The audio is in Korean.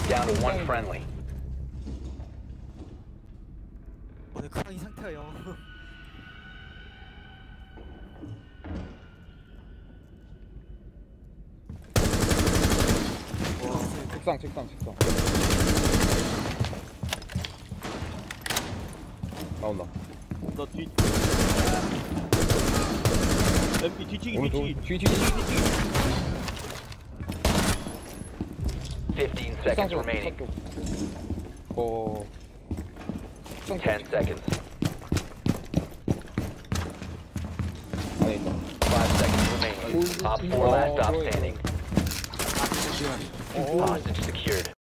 Down to one friendly. 오늘 가방 이 상태예요. 책상. 나온다. 나 뒤. MP 뒤치기. 뒤. 15 seconds remaining. 10 seconds. 안에 있다. 5 seconds remaining. Op 4 last stop standing. Hostage secured.